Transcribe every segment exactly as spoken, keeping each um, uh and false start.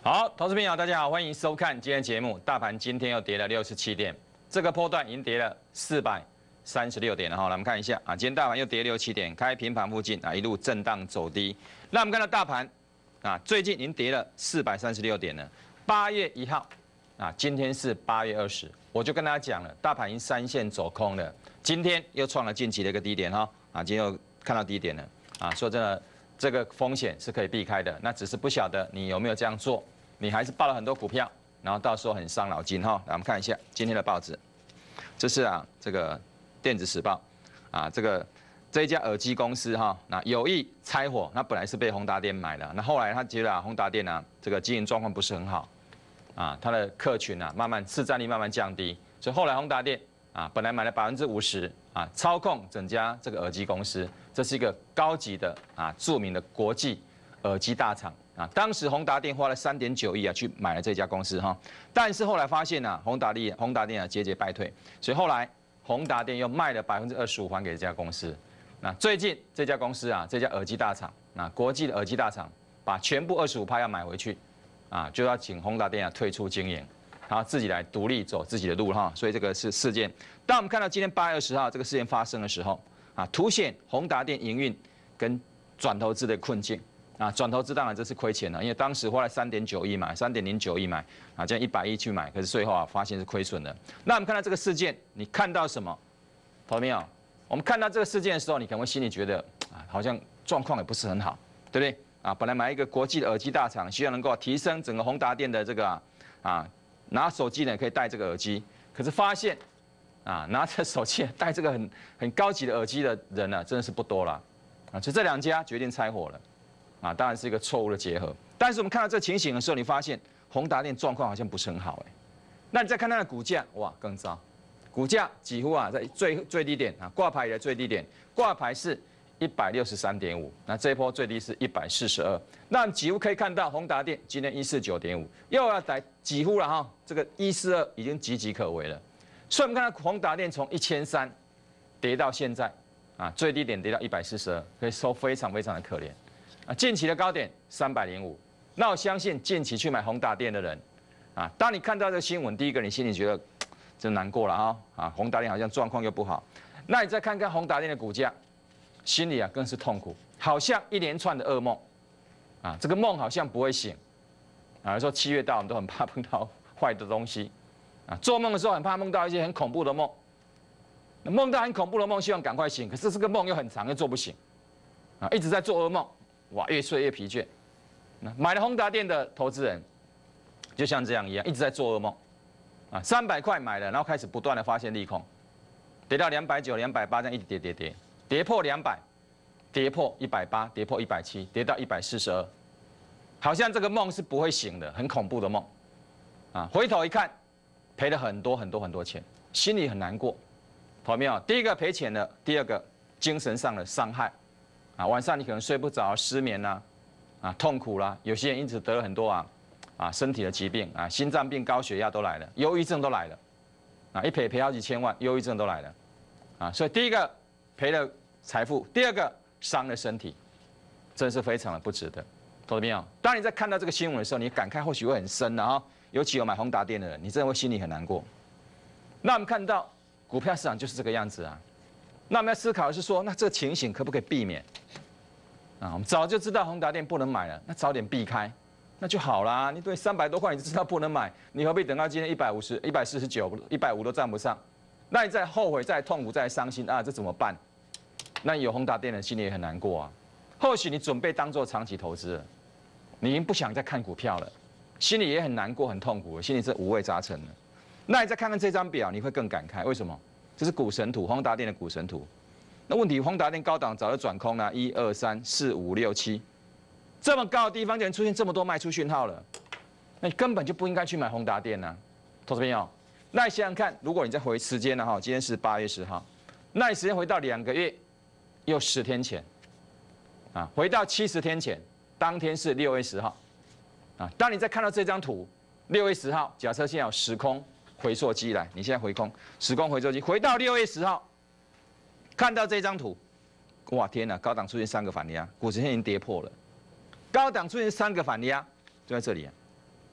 好，投资朋友大家好，欢迎收看今天节目。大盘今天又跌了六十七点，这个波段已经跌了四百三十六点了哈。来我们看一下啊，今天大盘又跌六七点，开平盘附近啊，一路震荡走低。那我们看到大盘啊，最近已经跌了四百三十六点了。八月一号啊，今天是八月二十，我就跟大家讲了，大盘已经三线走空了，今天又创了近期的一个低点哈啊，今天又看到低点了啊，说真的。 这个风险是可以避开的，那只是不晓得你有没有这样做，你还是报了很多股票，然后到时候很伤脑筋哈。来，我们看一下今天的报纸，这是啊这个电子时报啊，这个这一家耳机公司哈，那有意拆伙，那本来是被宏达电买的，那后来他觉得啊宏达电啊这个经营状况不是很好，啊它的客群啊慢慢市占率慢慢降低，所以后来宏达电啊本来买了百分之五十啊操控整家这个耳机公司。 这是一个高级的啊著名的国际耳机大厂啊，当时宏达电花了三点九亿啊去买了这家公司哈，但是后来发现啊宏达电宏达电啊节节败退，所以后来宏达电又卖了百分之二十五还给这家公司。那最近这家公司啊这家耳机大厂啊国际的耳机大厂把全部二十五趴要买回去啊，就要请宏达电啊退出经营，然后自己来独立走自己的路哈，所以这个是事件。当我们看到今天八月二十号这个事件发生的时候。 啊，凸显宏达电营运跟转投资的困境啊，转投资当然这是亏钱了，因为当时花了三点九亿买，三点零九亿买啊，这样一百亿去买，可是最后啊发现是亏损的。那我们看到这个事件，你看到什么？投到没有？我们看到这个事件的时候，你可能会心里觉得啊，好像状况也不是很好，对不对？啊，本来买一个国际的耳机大厂，希望能够提升整个宏达电的这个啊，啊拿手机呢可以戴这个耳机，可是发现。 啊，拿着手机戴这个很很高级的耳机的人呢、啊，真的是不多了，啊，所以这两家决定拆伙了，啊，当然是一个错误的结合。但是我们看到这情形的时候，你发现宏达电状况好像不是很好哎，那你再看它的股价，哇，更糟，股价几乎啊在最最低点啊挂牌的最低点，挂牌是一百六十三点五，那这一波最低是一百四十二，那几乎可以看到宏达电今天一四九点五，又要来几乎了哈，这个一四二已经岌岌可危了。 所以我们看到宏达电从一千三跌到现在，啊，最低点跌到一百四十二，可以说非常非常的可怜，啊，近期的高点三百零五。那我相信近期去买宏达电的人，啊，当你看到这个新闻，第一个你心里觉得真难过了哈，啊，宏达电好像状况又不好，那你再看看宏达电的股价，心里啊更是痛苦，好像一连串的噩梦，啊，这个梦好像不会醒，啊，说七月到我们都很怕碰到坏的东西。 啊，做梦的时候很怕梦到一些很恐怖的梦，梦到很恐怖的梦，希望赶快醒，可是这个梦又很长，又做不醒，啊，一直在做噩梦，哇，越睡越疲倦。那买了宏达电的投资人，就像这样一样，一直在做噩梦，啊，三百块买了，然后开始不断的发现利空，跌到两百九、两百八，这样一直跌跌跌，跌破两百，跌破一百八，跌破一百七，跌到一百四十二，好像这个梦是不会醒的，很恐怖的梦，啊，回头一看。 赔了很多很多很多钱，心里很难过，懂没有？第一个赔钱了，第二个精神上的伤害，啊，晚上你可能睡不着，失眠啦、啊，啊，痛苦啦，有些人因此得了很多啊，啊，身体的疾病啊，心脏病、高血压都来了，忧郁症都来了，啊，一赔赔好几千万，忧郁症都来了，啊，所以第一个赔了财富，第二个伤了身体，真是非常的不值得，懂了没有？当你在看到这个新闻的时候，你感慨或许会很深的啊。 尤其有买宏达电的人，你真的会心里很难过。那我们看到股票市场就是这个样子啊。那我们要思考的是说，那这个情形可不可以避免？啊，我们早就知道宏达电不能买了，那早点避开，那就好啦。你对三百多块你就知道不能买，你何必等到今天一百五十、一百四十九、一百五都站不上？那你再后悔、再痛苦、再伤心啊，这怎么办？那你有宏达电的心里也很难过啊。或许你准备当做长期投资了，你已经不想再看股票了。 心里也很难过、很痛苦，心里是五味杂陈的。那你再看看这张表，你会更感慨。为什么？这是股神图，宏达电的股神图。那问题，宏达电高档早就转空了，一二三四五六七，这么高的地方竟然出现这么多卖出讯号了，那你根本就不应该去买宏达电啊，投资朋友。那你想想看，如果你再回时间了哈，今天是八月十号，那你时间回到两个月，又十天前，啊，回到七十天前，当天是六月十号。 啊，当你再看到这张图，六月十号，假设现在有时空回溯机来，你现在回空时空回溯机回到六月十号，看到这张图，哇天哪，高档出现三个反压，股市现在已经跌破了，高档出现三个反压，就在这里啊，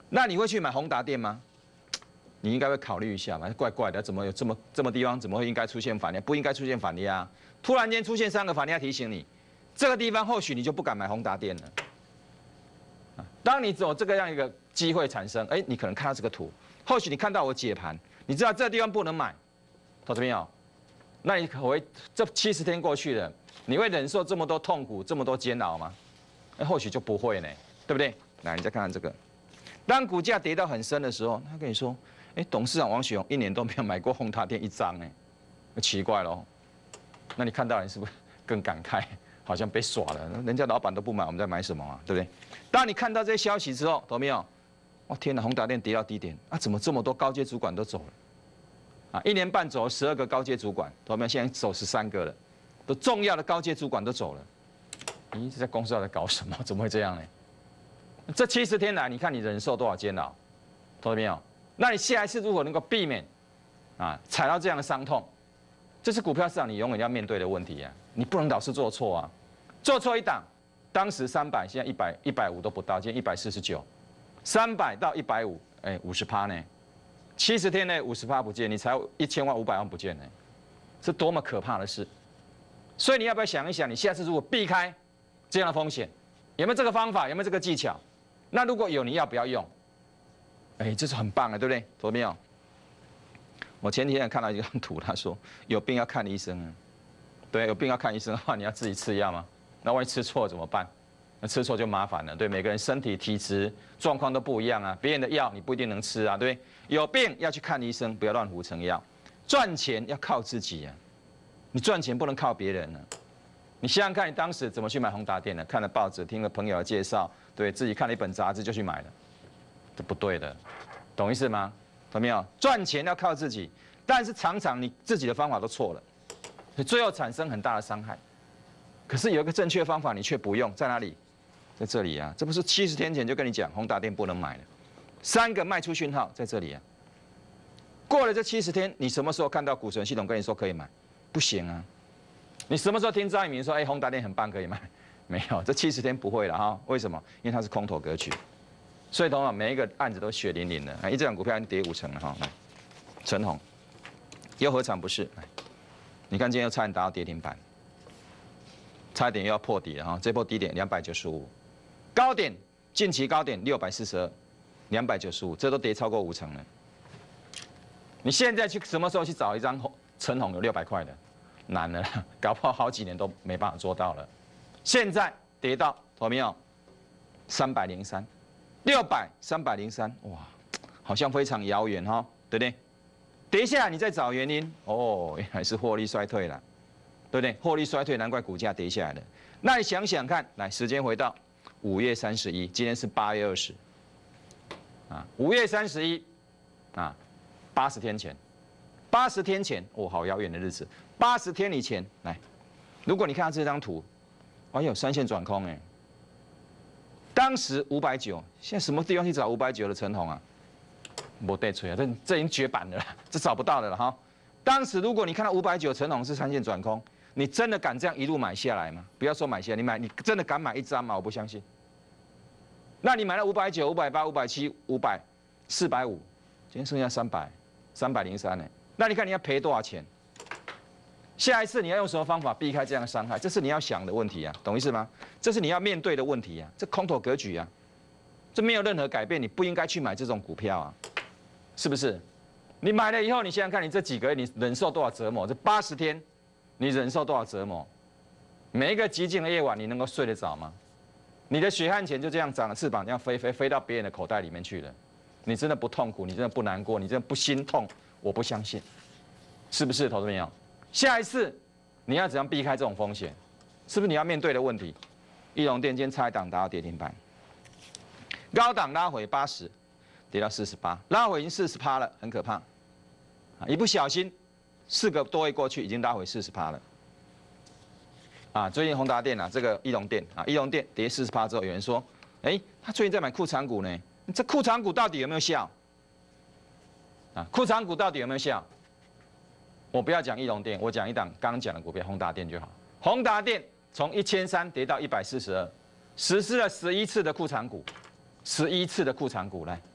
那你会去买宏达电吗？你应该会考虑一下嘛，怪怪的，怎么有这么这么地方怎么会应该出现反压？不应该出现反压啊！突然间出现三个反压提醒你，这个地方或许你就不敢买宏达电了。啊，当你有这个样一个机会产生，哎，你可能看到这个图，或许你看到我解盘，你知道这个地方不能买，投资朋友，那你可会这七十天过去了，你会忍受这么多痛苦、这么多煎熬吗？哎，或许就不会呢，对不对？来，你再看看这个，当股价跌到很深的时候，他跟你说。哎，董事长王雪红一年都没有买过宏达电一张，哎，奇怪咯。那你看到你是不是更感慨？好像被耍了，人家老板都不买，我们在买什么啊？对不对？当你看到这些消息之后，懂没有？哇，天哪，宏达电跌到低点啊！怎么这么多高阶主管都走了？啊，一年半走了十二个高阶主管，懂没有？现在走十三个了，都重要的高阶主管都走了。咦，这家公司到底搞什么？怎么会这样呢？这七十天来，你看你忍受多少煎熬，懂没有？那你下一次如果能够避免，啊，踩到这样的伤痛，这是股票市场你永远要面对的问题啊！你不能老是做错啊，做错一档，当时三百，现在一百一百五都不到，今天一百四十九，三百到一百五，哎，五十趴呢，七十天内五十趴不见，你才一千万五百万不见呢，是多么可怕的事！所以你要不要想一想，你下次如果避开这样的风险，有没有这个方法，有没有这个技巧？那如果有，你要不要用？哎，这是很棒的，对不对？懂没有？我前几天看到一张图，他说有病要看医生啊。对，有病要看医生的话，你要自己吃药吗？那万一吃错怎么办？那吃错就麻烦了。对，每个人身体体质状况都不一样啊，别人的药你不一定能吃啊，对不对？有病要去看医生，不要乱胡成药。赚钱要靠自己啊，你赚钱不能靠别人啊。你想想看，你当时怎么去买宏达电的？看了报纸，听了朋友的介绍，对自己看了一本杂志就去买了。这不对的，懂意思吗？懂没有？赚钱要靠自己，但是常常你自己的方法都错了，所以最后产生很大的伤害。可是有一个正确方法，你却不用，在哪里？在这里啊！这不是七十天前就跟你讲宏达电不能买了，三个卖出讯号在这里啊。过了这七十天，你什么时候看到股神系统跟你说可以买？不行啊！你什么时候听张一鸣说，哎，宏达电很棒，可以买？没有，这七十天不会了哈。为什么？因为它是空头格局。所以，同样每一个案子都血淋淋的。啊，一这档股票已经跌五成了哈。来，陈鸿，又何尝不是？来，你看今天又差点达到跌停板，差一点又要破底了哈。这波低点两百九十五，高点近期高点六百四十二，两百九十五，这都跌超过五成了。你现在去什么时候去找一张陈鸿有六百块的？难了啦，搞不好好几年都没办法做到了。现在跌到，有没有？三百零三。六百、三百零三，哇，好像非常遥远哈，对不对？跌下来你再找原因，哦，原来是获利衰退了，对不对？获利衰退，难怪股价跌下来了。那你想想看，来，时间回到五月三十一，今天是八月二十，啊，五月三十一，啊，八十天前，八十天前，哦，好遥远的日子，八十天以前，来，如果你看到这张图，哎呦，三线转空哎。当时五百九，现在什么地方去找五百九的陈鸿啊？没得吹啊，这这已经绝版了啦，这找不到的了哈。当时如果你看到五百九陈鸿是三线转空，你真的敢这样一路买下来吗？不要说买下来，你买你真的敢买一张吗？我不相信。那你买了五百九、五百八、五百七、五百、四百五，今天剩下三百、三百零三呢？那你看你要赔多少钱？下一次你要用什么方法避开这样的伤害？这是你要想的问题啊，懂意思吗？这是你要面对的问题啊，这空头格局啊，这没有任何改变，你不应该去买这种股票啊，是不是？你买了以后，你想想看，你这几个月你忍受多少折磨？这八十天，你忍受多少折磨？每一个寂静的夜晚，你能够睡得着吗？你的血汗钱就这样长了翅膀，这样飞飞飞到别人的口袋里面去了，你真的不痛苦？你真的不难过？你真的不心痛？我不相信，是不是？投资朋友？下一次你要怎样避开这种风险？是不是你要面对的问题？义隆电今天差一档达到跌停板，高档拉回八十，跌到四十八，拉回已经四十趴了，很可怕。啊，一不小心，四个多月过去，已经拉回四十趴了。啊，最近宏达电啊，这个义隆电啊，义隆电跌四十趴之后，有人说，哎，他最近在买库藏股呢，这库藏股到底有没有效？啊，库藏股到底有没有效？我不要讲义隆电，我讲一档刚刚讲的股票宏达电就好。宏达电从一千三跌到一百四十二，实施了十一次的库藏股，十一次的库藏股来，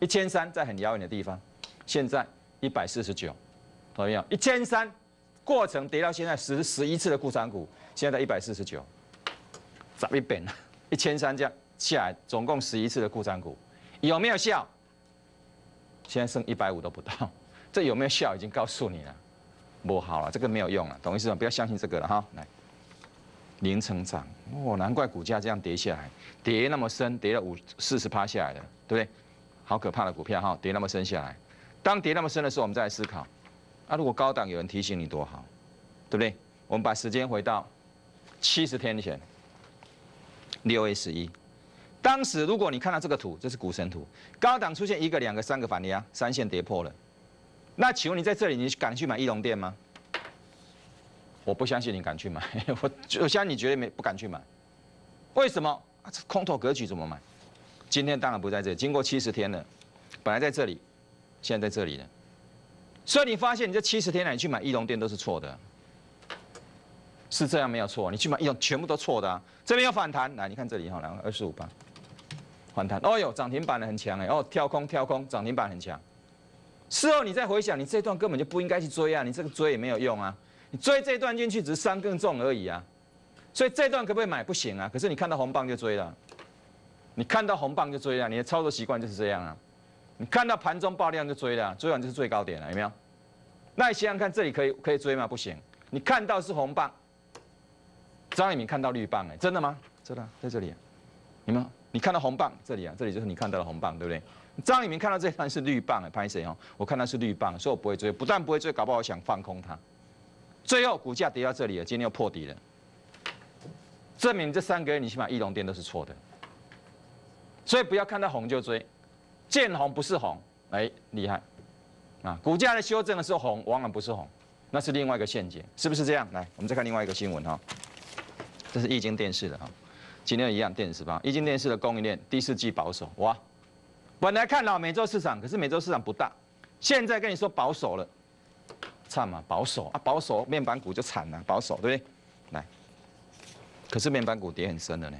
一千三在很遥远的地方，现在一百四十九，懂没有？一千三过程跌到现在十十一次的库藏股，现在在一百四十九，涨一倍了。一千三这样下来，总共十一次的库藏股，有没有效？现在剩一百五都不到，这有没有效已经告诉你了，不好了，这个没有用了，懂意思吗？不要相信这个了哈，来。零成长，哦，难怪股价这样跌下来，跌那么深，跌了五四十趴下来了，对不对？好可怕的股票哈，跌那么深下来。当跌那么深的时候，我们再来思考，啊，如果高档有人提醒你多好，对不对？我们把时间回到七十天前，六月十一，当时如果你看到这个图，这是股神图，高档出现一个、两个、三个反压，三线跌破了，那请问你在这里，你敢去买义隆电吗？我不相信你敢去买，我我相信你绝对没不敢去买，为什么？啊，这空头格局怎么买？今天当然不在这里，经过七十天了，本来在这里，现在在这里了，所以你发现你这七十天来你去买义隆电都是错的，是这样没有错，你去买义隆全部都错的啊。这边有反弹，来你看这里哈，来二四五八，反弹，哦哟涨停板的很强哎，哦跳空跳空涨停板很强，事后你再回想，你这段根本就不应该去追啊，你这个追也没有用啊。你追这段进去只是伤更重而已啊，所以这段可不可以买？不行啊。可是你看到红棒就追了，你看到红棒就追了，你的操作习惯就是这样啊。你看到盘中爆量就追了，追完就是最高点了，有没有？那你想想看，这里可以可以追吗？不行。你看到是红棒，张一鸣看到绿棒，哎，真的吗？真的，在这里、啊，有没有？你看到红棒这里啊，这里就是你看到的红棒，对不对？张一鸣看到这段是绿棒，哎，拍谁哦？我看到是绿棒，所以我不会追，不但不会追，搞不好我想放空它。最后股价跌到这里了，今天又破底了，证明这三个月你去买义隆电都是错的。所以不要看到红就追，见红不是红，哎，厉害啊！股价的修正的时候红，往往不是红，那是另外一个陷阱，是不是这样？来，我们再看另外一个新闻哈，这是易经电视的哈，今天一样电视吧，易经电视的供应链第四季保守，哇，本来看好美洲市场，可是美洲市场不大，现在跟你说保守了。惨嘛，保守啊，保守面板股就惨了，保守对不对？来，可是面板股跌很深了呢，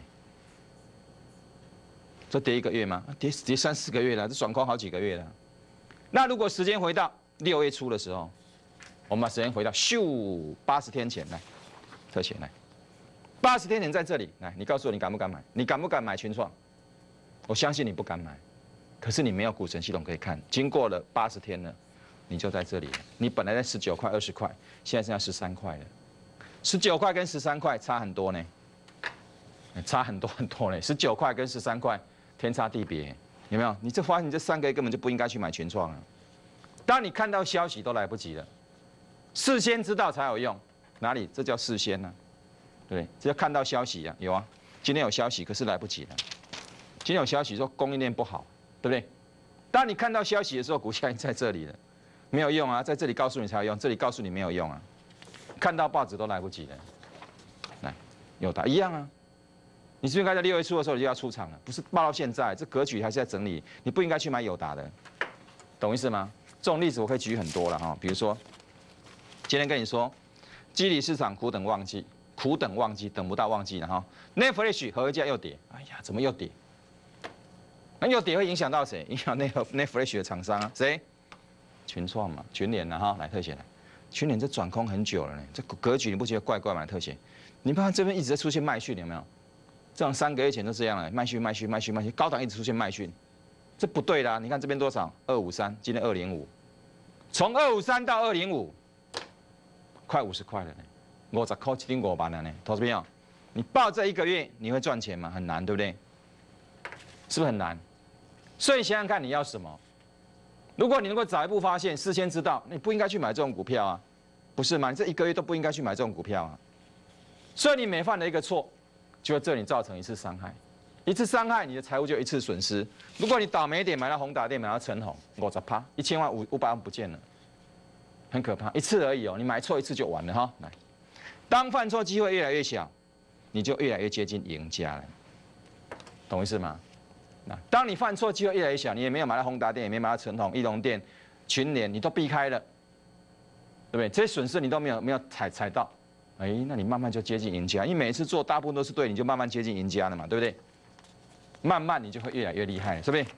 这跌一个月吗？跌跌三四个月了，这转空好几个月了。那如果时间回到六月初的时候，我们把时间回到咻八十天前来，特写来，八十天前在这里来，你告诉我你敢不敢买？你敢不敢买群创？我相信你不敢买，可是你没有股神系统可以看，经过了八十天了。你就在这里了，你本来在十九块、二十块，现在剩下十三块了。十九块跟十三块差很多呢，差很多很多呢。十九块跟十三块天差地别，有没有？你这发现你这三个月根本就不应该去买群创了。当你看到消息都来不及了，事先知道才有用。哪里？这叫事先呢、啊？对不对？这叫看到消息啊，有啊。今天有消息，可是来不及了。今天有消息说供应链不好，对不对？当你看到消息的时候，股价已经在这里了。没有用啊，在这里告诉你才有用，这里告诉你没有用啊。看到报纸都来不及了。来，友达一样啊。你是不是应该在六月初的时候就要出场了？不是报到现在，这格局还是在整理，你不应该去买友达的，懂意思吗？这种例子我可以举很多了哈，比如说，今天跟你说，基理市场苦等旺季，苦等旺季，等不到旺季了哈。Netflix 合价又跌，哎呀，怎么又跌？那又跌会影响到谁？影响那个 Netflix 的厂商啊，谁？群创嘛，群联了哈，来特写来，群联这转空很久了呢，这格局你不觉得怪怪吗？特写，你看这边一直在出现卖讯，有没有？这样三个月前都这样了，卖讯卖讯卖讯卖讯，高档一直出现卖讯，这不对啦！你看这边多少？二五三，今天二零五，从二五三到二零五，快五十块了呢，五十块一点五万了呢，投资朋友，你报这一个月你会赚钱吗？很难，对不对？是不是很难？所以想想看你要什么。如果你能够早一步发现，事先知道，你不应该去买这种股票啊，不是吗？你这一个月都不应该去买这种股票啊。所以你每犯了一个错，就会对你造成一次伤害，一次伤害你的财务就一次损失。如果你倒霉一点买到宏达电，买到成宏，五十趴，一千万五五百万不见了，很可怕。一次而已哦，你买错一次就完了哈。来，当犯错机会越来越小，你就越来越接近赢家了，懂意思吗？那当你犯错机会越来越小，你也没有买到宏达电，也没买到成宏、义隆电、群联，你都避开了，对不对？这些损失你都没有没有踩踩到，哎，那你慢慢就接近赢家。因为每一次做大部分都是对，你就慢慢接近赢家了嘛，对不对？慢慢你就会越来越厉害了，是不是？来，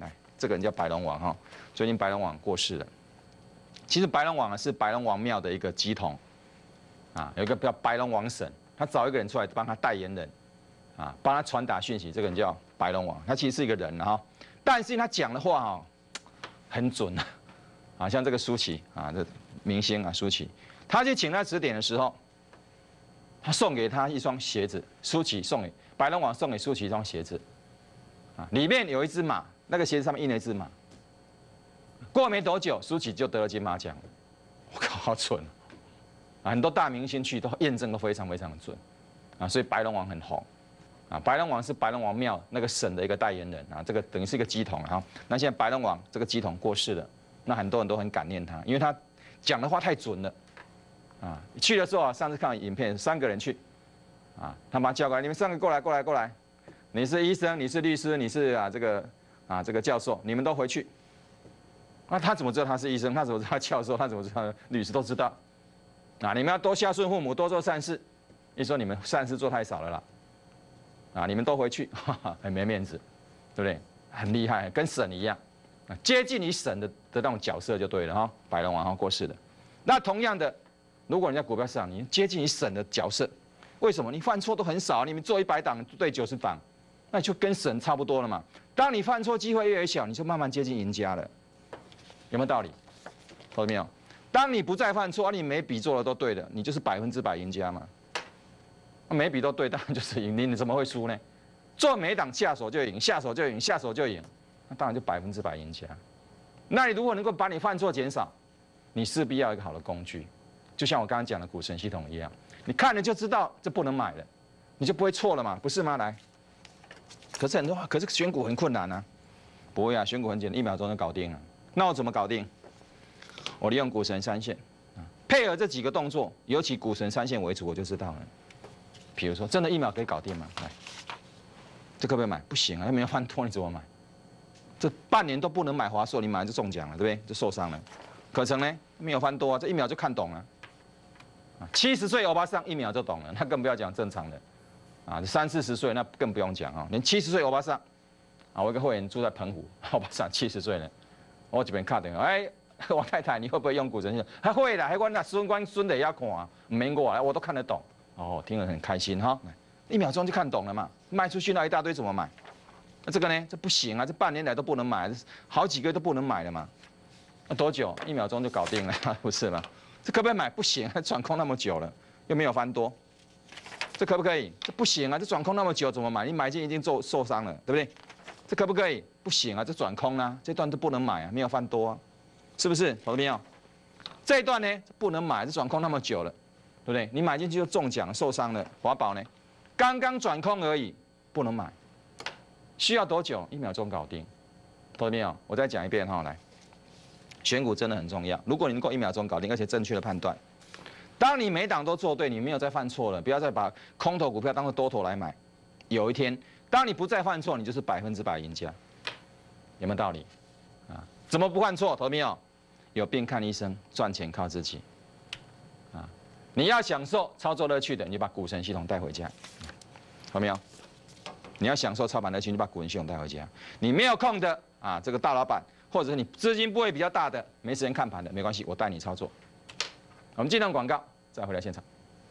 这个人叫白龙王哈，最近白龙王过世了。其实白龙王是白龙王庙的一个乩童，啊，有一个叫白龙王神，他找一个人出来帮他代言人，啊，帮他传达讯息，这个人叫白龙王，他其实是一个人哈，但是他讲的话哈很准啊，啊，像这个舒淇啊，这明星啊舒淇，他去请他指点的时候，他送给他一双鞋子，舒淇送给白龙王送给舒淇一双鞋子，啊，里面有一只马，那个鞋子上面印了一只马。过没多久，舒淇就得了金马奖。我靠，好准啊！很多大明星去都验证都非常非常的准啊，所以白龙王很红啊。白龙王是白龙王庙那个神的一个代言人啊，这个等于是一个乩童啊。那现在白龙王这个乩童过世了，那很多人都很感念他，因为他讲的话太准了啊。去的时候啊，上次看影片，三个人去啊，他把他叫过来，你们三个过来，过来，过来，你是医生，你是律师，你是啊这个啊这个教授，你们都回去。那他怎么知道他是医生？他怎么知道他教授？他怎么知道律师都知道？啊，你们要多孝顺父母，多做善事。一说你们善事做太少了啦，啊，你们都回去，哈哈，很没面子，对不对？很厉害，跟神一样，啊，接近于神的的那种角色就对了哈。白龙王哈过世的，那同样的，如果你在股票市场，你接近于神的角色，为什么？你犯错都很少，你们做一百档对九十档，那就跟神差不多了嘛。当你犯错机会越来越小，你就慢慢接近赢家了。有没有道理？懂了没有？当你不再犯错，你每笔做的都对的，你就是百分之百赢家嘛。每笔都对，当然就是赢。你你怎么会输呢？做每一档下手就赢，下手就赢，下手就赢，那当然就百分之百赢家。那你如果能够把你犯错减少，你势必要有一个好的工具，就像我刚刚讲的股神系统一样，你看了就知道这不能买了，你就不会错了嘛，不是吗？来，可是很多，可是选股很困难啊。不会啊，选股很简单，一秒钟就搞定了。那我怎么搞定？我利用股神三线，配合这几个动作，尤其股神三线为主，我就知道了。比如说，真的一秒可以搞定吗？来，这可不可以买？不行啊，没有翻多，你怎么买？这半年都不能买华硕，你买就中奖了，对不对？就受伤了。可成呢？没有翻多啊，这一秒就看懂了。啊，七十岁欧巴桑一秒就懂了，那更不要讲正常的。啊，三四十岁那更不用讲啊，连七十岁欧巴桑，啊，我一个会员住在澎湖，欧巴桑七十岁了。我这边卡电话，哎，王太太，你会不会用股神系统？还会啦，还管那孙官孙的也要看啊，没过来我都看得懂。哦，听了很开心哈，一秒钟就看懂了嘛。卖出去那一大堆怎么买？那这个呢？这不行啊，这半年来都不能买，好几个月都不能买了嘛。那多久？一秒钟就搞定了，不是吗？这可不可以买？不行，还转空那么久了，又没有翻多，这可不可以？这不行啊，这转空那么久怎么买？你买进已经受受伤了，对不对？这可不可以？不行啊，这转空啊，这段都不能买啊，没有翻多啊，是不是？懂了没有？这一段呢不能买，这转空那么久了，对不对？你买进去就中奖受伤了，华宝呢，刚刚转空而已，不能买，需要多久？一秒钟搞定，懂了没有？我再讲一遍哈，来，选股真的很重要，如果你能够一秒钟搞定，而且正确的判断，当你每档都做对，你没有再犯错了，不要再把空头股票当做多头来买，有一天。当你不再犯错，你就是百分之百赢家，有没有道理？啊，怎么不犯错？懂没有？有病看医生，赚钱靠自己。啊，你要享受操作乐趣的，你就把股神系统带回家，懂没有？你要享受操盘乐趣，你就把股神系统带回家。你没有空的啊，这个大老板，或者是你资金部位比较大的，没时间看盘的，没关系，我带你操作。我们进段广告，再回来现场。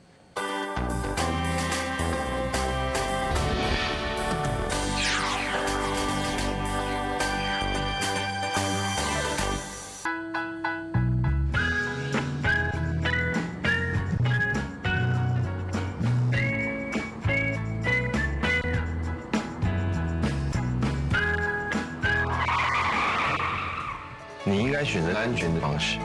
你应该选择安全的方式。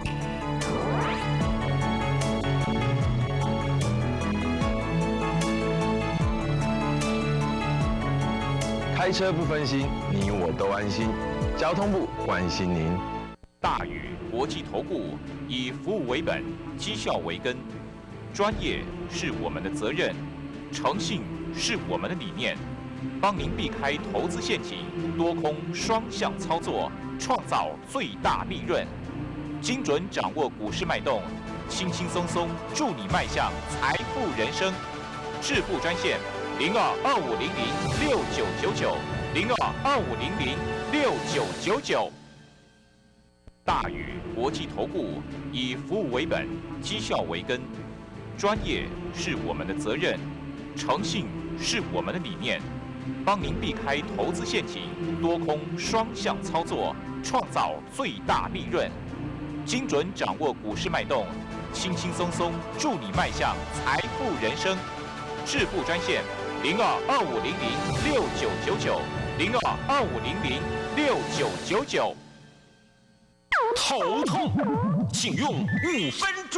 开车不分心，你我都安心。交通部关心您。 大宇国际投顾以服务为本，绩效为根，专业是我们的责任，诚信是我们的理念，帮您避开投资陷阱，多空双向操作。创造最大利润，精准掌握股市脉动，轻轻松松助你迈向财富人生。致富专线零二二五零零六九九九零二二五零零六九九九。大宇国际投顾以服务为本，绩效为根，专业是我们的责任，诚信是我们的理念，帮您避开投资陷阱，多空双向操作，创造最大利润。精准掌握股市脉动，轻轻松松助你迈向财富人生。致富专线零二二五零零六九九九零二二五零零六九九九。 头痛，请用五分钟。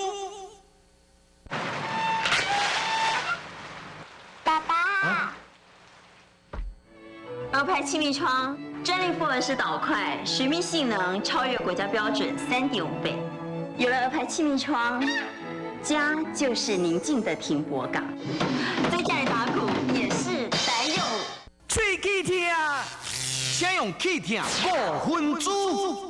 爸爸，啊、鹅牌气密窗专利复合式导块，水密性能超越国家标准三点五倍。有了鹅牌气密窗，家就是宁静的停泊港。在家里打鼓也是得用喙齿痛，请用气痛五分钟。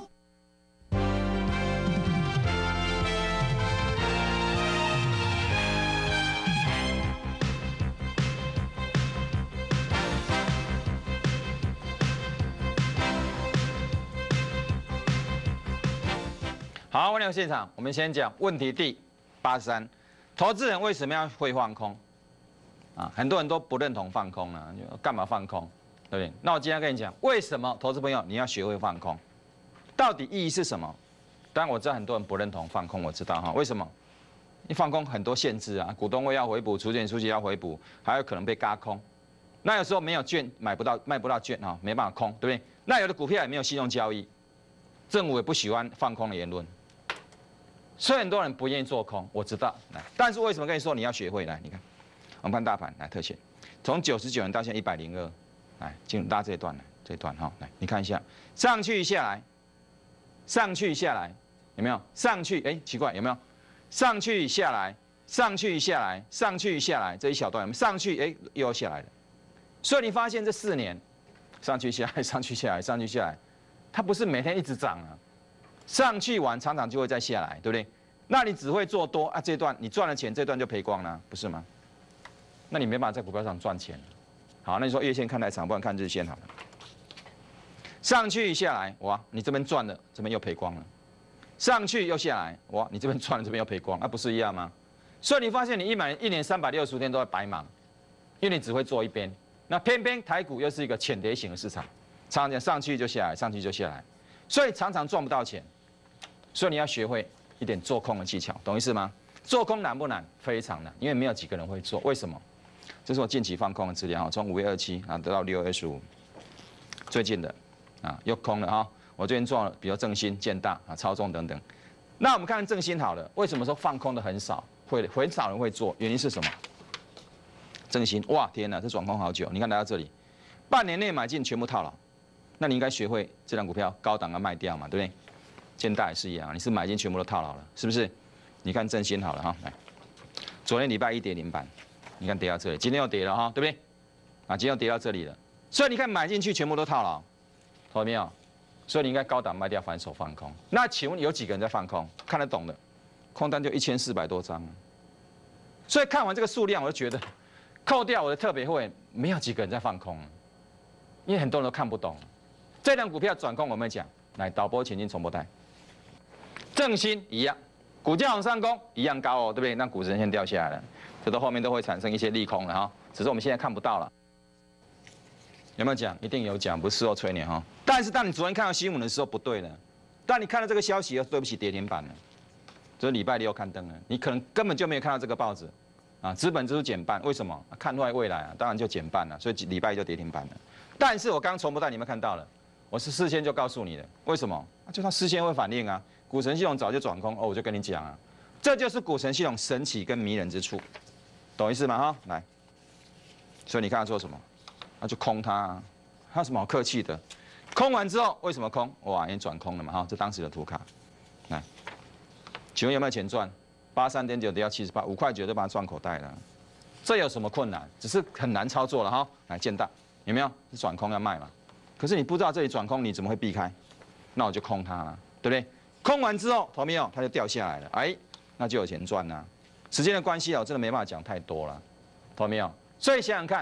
好，欢迎现场。我们先讲问题第八十三，投资人为什么要会放空？啊，很多人都不认同放空啊，干嘛放空，对不对？那我今天跟你讲，为什么投资朋友你要学会放空？到底意义是什么？当然我知道很多人不认同放空，我知道哈，为什么？你放空很多限制啊，股东会要回补，除权除息要回补，还有可能被轧空。那有时候没有券买不到，卖不到券啊，没办法空，对不对？那有的股票也没有信用交易，政府也不喜欢放空的言论。所以很多人不愿意做空，我知道。来，但是为什么跟你说你要学会？来，你看，我们看大盘，来特写，从九十九年到现在一百零二，来进入拉这一段来，这一段哈，来你看一下，上去下来，上去下来，有没有？上去，哎，奇怪，有没有？上去下来，上去下来，上去下来，这一小段有没有？上去，哎，又下来了。所以你发现这四年，上去下来，上去下来，上去下来，它不是每天一直涨啊。上去完常常就会再下来，对不对？那你只会做多啊，这段你赚了钱，这段就赔光了，不是吗？那你没办法在股票上赚钱。好，那你说月线看太长，不然看日线好了。上去下来，哇，你这边赚了，这边又赔光了。上去又下来，哇，你这边赚了，这边又赔光，那、啊、不是一样吗？所以你发现你一买一年三百六十五天都在白忙，因为你只会做一边。那偏偏台股又是一个浅碟型的市场，常常讲上去就下来，上去就下来，所以常常赚不到钱。所以你要学会一点做空的技巧，懂意思吗？做空难不难？非常难，因为没有几个人会做。为什么？这是我近期放空的资料，从五月二七啊得到六月二十五，最近的啊又空了哈。我最近做了，比如正新、建大啊、超重等等。那我们看看正新好了，为什么说放空的很少，会很少人会做？原因是什么？正新，哇天哪，这转空好久，你看来到这里，半年内买进全部套牢，那你应该学会这张股票高档要卖掉嘛，对不对？建大也是一样，你是买进全部都套牢了，是不是？你看正新好了哈，来，昨天礼拜一跌停板，你看跌到这里，今天又跌了哈，对不对？啊，今天又跌到这里了，所以你看买进去全部都套牢，懂没有？所以你应该高档卖掉，反手放空。那请问有几个人在放空？看得懂的，空单就一千四百多张。所以看完这个数量，我就觉得，扣掉我的特别会员，没有几个人在放空，因为很多人都看不懂。这档股票转空，我们讲，来导播请进重播带。正新一样，股价往上攻一样高哦，对不对？那股神先掉下来了，这到后面都会产生一些利空了哈，只是我们现在看不到了。有没有讲？一定有讲，不是事后吹你哈。但是当你昨天看到新闻的时候不对了，当你看到这个消息，对不起，跌停板了。这礼拜六刊登了，你可能根本就没有看到这个报纸，啊，资本支出减半，为什么？看坏未来啊，当然就减半了，所以礼拜一就跌停板了。但是我刚重播带你们看到了，我是事先就告诉你的，为什么？就它事先会反应啊，股神系统早就转空哦，我就跟你讲啊，这就是股神系统神奇跟迷人之处，懂意思吗？哈，来，所以你看它做什么？那就空它啊，它有什么好客气的？空完之后为什么空？哇，已经转空了嘛，哈，这当时的图卡，来，请问有没有钱赚？八三点九跌到七十八，五块九就把它赚口袋了，这有什么困难？只是很难操作了哈。来，建大有没有？是转空要卖嘛？可是你不知道这里转空，你怎么会避开？那我就空它了，对不对？空完之后，投没有，它就掉下来了，哎，那就有钱赚啦。时间的关系啊，我真的没办法讲太多了，投没有？所以想想看。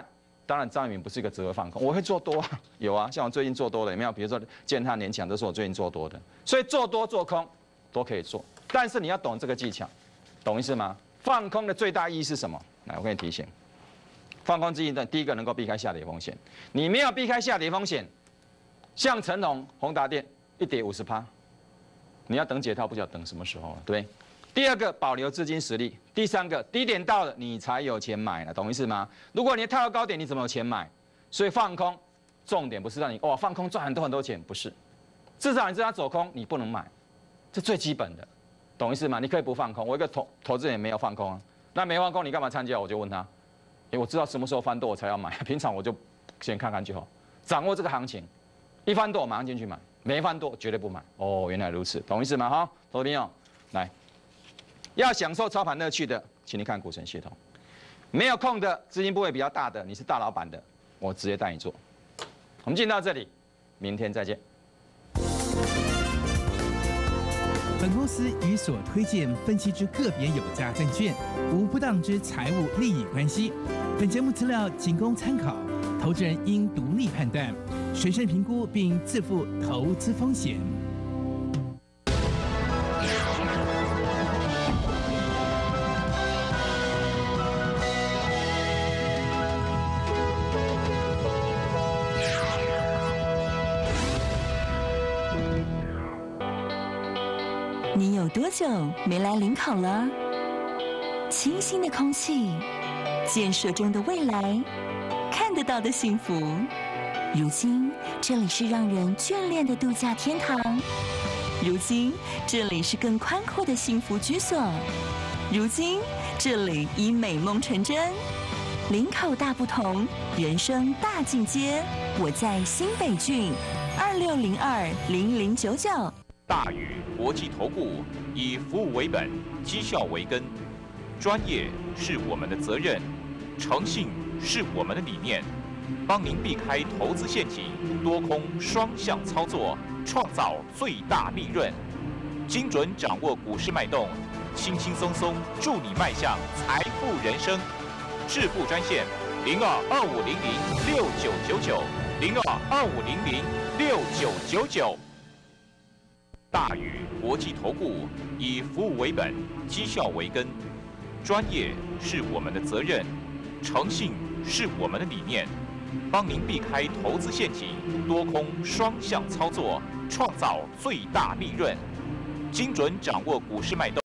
当然张一鸣不是一个只会放空，我会做多啊，有啊，像我最近做多的有没有？比如说建汉、联强都是我最近做多的，所以做多做空都可以做，但是你要懂这个技巧，懂意思吗？放空的最大意义是什么？来，我给你提醒，放空之意的第一个能够避开下跌风险，你没有避开下跌风险，像成龙、宏达电一跌五十趴，你要等解套，不晓得等什么时候了，对不对？第二个，保留资金实力；第三个，低点到了你才有钱买了，懂意思吗？如果你套到高点，你怎么有钱买？所以放空，重点不是让你哇放空赚很多很多钱，不是，至少你知道走空你不能买，这最基本的，懂意思吗？你可以不放空，我一个投投资人也没有放空啊，那没放空你干嘛参加？我就问他，哎，我知道什么时候翻多我才要买，平常我就先看看就好，掌握这个行情，一翻多我马上进去买，没翻多绝对不买。哦，原来如此，懂意思吗？哈，投资朋友，来。要享受操盘乐趣的，请你看股神系统；没有空的，资金部位比较大的，你是大老板的，我直接带你做。我们进到这里，明天再见。 本公司与所推荐分析之个别有价证券无不当之财务利益关系。本节目资料仅供参考，投资人应独立判断、审慎评估并自负投资风险。 你有多久没来林口了？清新的空气，建设中的未来，看得到的幸福。如今这里是让人眷恋的度假天堂，如今这里是更宽阔的幸福居所，如今这里已美梦成真。林口大不同，人生大进阶。我在新北郡，二六零二零零九九。 大宇国际投顾以服务为本，绩效为根，专业是我们的责任，诚信是我们的理念，帮您避开投资陷阱，多空双向操作，创造最大利润，精准掌握股市脉动，轻轻松松助你迈向财富人生。致富专线零二二五零零六九九九零二二五零零六九九九。大宇国际投顾以服务为本，绩效为根，专业是我们的责任，诚信是我们的理念，帮您避开投资陷阱，多空双向操作，创造最大利润，精准掌握股市脉动。